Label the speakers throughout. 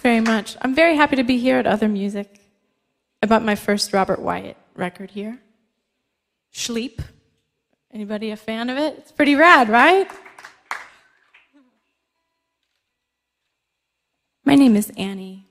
Speaker 1: very much. I'm very happy to be here at Other Music. I bought my first Robert Wyatt record here. Sleep. Anybody a fan of it? It's pretty rad, right? My name is Annie.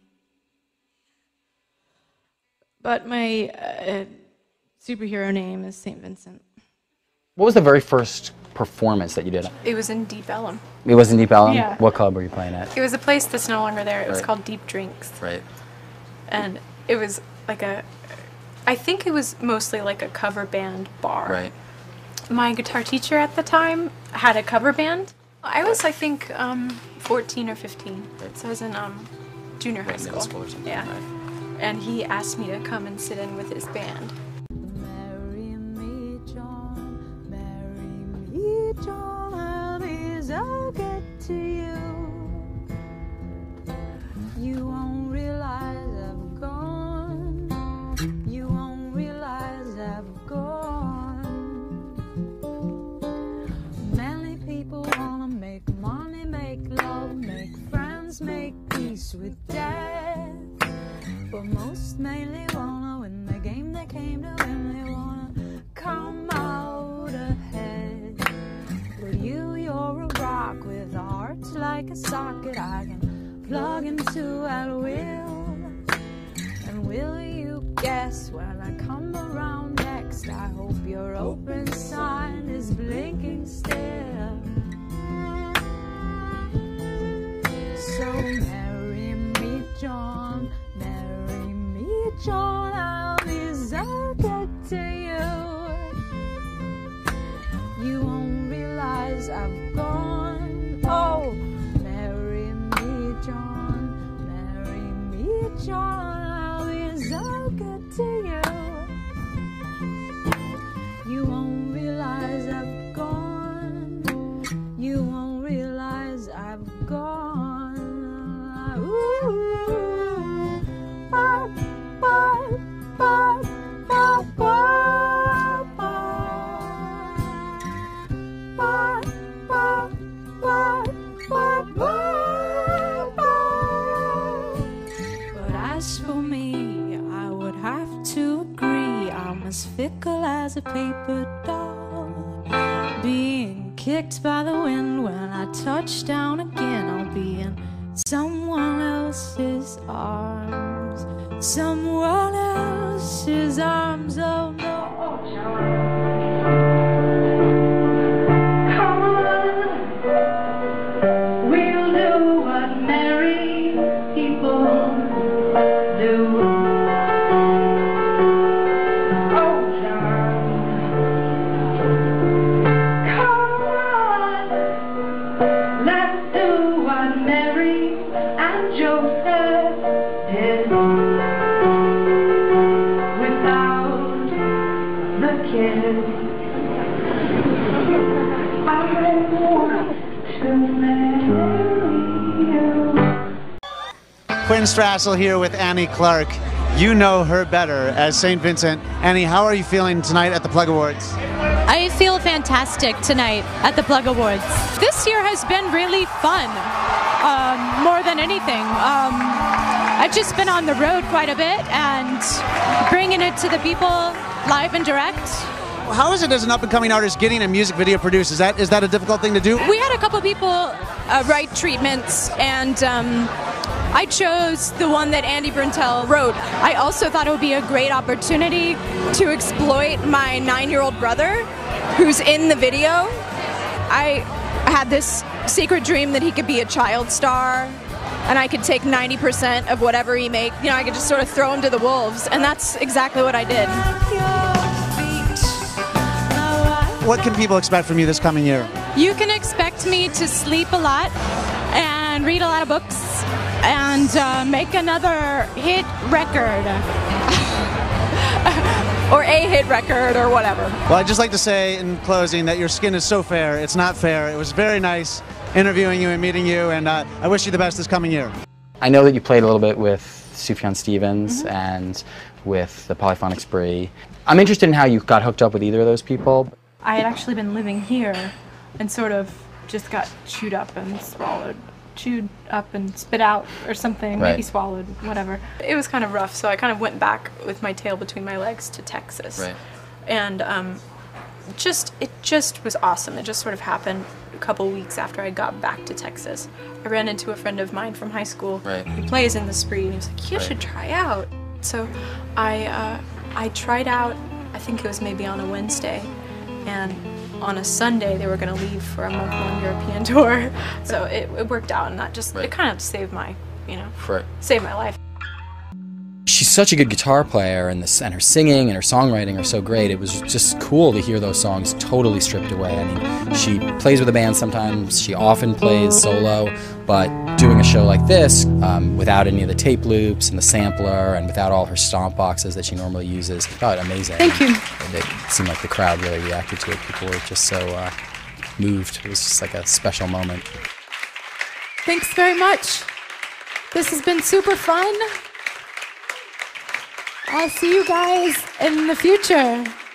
Speaker 1: But my superhero name is St. Vincent.
Speaker 2: What was the very first performance that you did?
Speaker 3: It was in Deep Ellum.
Speaker 2: It was in Deep Ellum?
Speaker 1: Yeah.
Speaker 2: What club were you playing at?
Speaker 3: It was a place that's no longer there. It was
Speaker 2: Right.
Speaker 3: called Deep Drinks.
Speaker 2: Right.
Speaker 3: And it was like I think it was mostly like a cover band bar.
Speaker 2: Right.
Speaker 3: My guitar teacher at the time had a cover band. I was, I think, 14 or 15.
Speaker 2: Right.
Speaker 3: So I was in junior high school.
Speaker 2: Middle school or something.
Speaker 3: Yeah.
Speaker 2: Right.
Speaker 3: And he asked me to come and sit in with his band.
Speaker 4: Marry me, John, I'll be so good to you. You won't realize I've gone. You won't realize I've gone. Many people wanna make money, make love, make friends, make peace with death. But most mainly wanna win the game they came to win. They wanna come out ahead. But you're a rock with a heart like a socket I can plug into at will. And will you guess when I come around next? I hope your open sign is blinking still. So marry me, John. Marry me, John. I'll be so good to you. You won't realize I've gone. Oh, marry me, John. Marry me, John. I'll be so good to you. You won't realize I've gone. You won't realize I've gone. Ooh. Ba, ba, ba, ba, ba, ba. Ba, ba, ba, ba, ba, ba. But as for me, I would have to agree I'm as fickle as a paper doll, being kicked by the wind. When I touch down again, I'll be in someone else's arms. Someone else's arms. Oh no.
Speaker 5: Come on, we'll do what married people do. Oh, John, come on, let's do what Mary and Joseph did. Without the kids, I want to marry you.
Speaker 6: Quinn Strassel here with Annie Clark. You know her better as St. Vincent. Annie, how are you feeling tonight at the Plug Awards?
Speaker 7: I feel fantastic tonight at the Plug Awards. This year has been really fun, more than anything. I've just been on the road quite a bit and bringing it to the people live and direct.
Speaker 6: How is it as an up-and-coming artist getting a music video produced? Is that a difficult thing to do?
Speaker 7: We had a couple people write treatments, and I chose the one that Andy Bruntel wrote. I also thought it would be a great opportunity to exploit my 9-year-old brother who's in the video. I had this secret dream that he could be a child star, and I could take 90% of whatever he made. You know, I could just sort of throw him to the wolves, and that's exactly what I did.
Speaker 6: What can people expect from you this coming year?
Speaker 7: You can expect me to sleep a lot and read a lot of books and make another hit record. Or a hit record or whatever.
Speaker 6: Well, I'd just like to say in closing that your skin is so fair. It's not fair. It was very nice interviewing you and meeting you, and I wish you the best this coming year.
Speaker 2: I know that you played a little bit with Sufjan Stevens and with the Polyphonic Spree. I'm interested in how you got hooked up with either of those people.
Speaker 1: I had actually been living here and sort of just got chewed up and swallowed
Speaker 3: chewed up and spit out or something,
Speaker 2: Right.
Speaker 3: maybe swallowed, whatever. It was kind of rough, so I kind of went back with my tail between my legs to Texas.
Speaker 2: Right.
Speaker 3: And it just was awesome. It just sort of happened a couple weeks after I got back to Texas. I ran into a friend of mine from high school
Speaker 2: Right.
Speaker 3: who plays in the Spree, and he was like, you
Speaker 2: Right.
Speaker 3: should try out. So I tried out, I think it was maybe on a Wednesday, and on a Sunday they were going to leave for a month-long European tour. So it worked out, and that just,
Speaker 2: Right.
Speaker 3: it kind of saved my,
Speaker 2: Right.
Speaker 3: saved my life.
Speaker 2: She's such a good guitar player, and her singing and her songwriting are so great. It was just cool to hear those songs totally stripped away. I mean, she plays with a band sometimes, she often plays solo, but doing a show like this, without any of the tape loops and the sampler, and without all her stomp boxes that she normally uses, amazing.
Speaker 3: Thank you.
Speaker 2: And it seemed like the crowd really reacted to it. People were just so moved. It was just like a special moment.
Speaker 1: Thanks very much. This has been super fun. I'll see you guys in the future.